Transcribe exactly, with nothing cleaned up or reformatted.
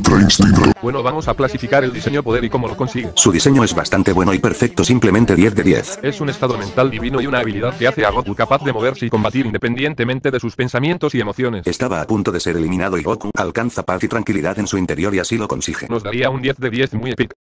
Ultra Instinto. Bueno, vamos a clasificar el diseño, poder y cómo lo consigue. Su diseño es bastante bueno y perfecto, simplemente diez de diez. Es un estado mental divino y una habilidad que hace a Goku capaz de moverse y combatir independientemente de sus pensamientos y emociones. Estaba a punto de ser eliminado y Goku alcanza paz y tranquilidad en su interior y así lo consigue. Nos daría un diez de diez muy épico.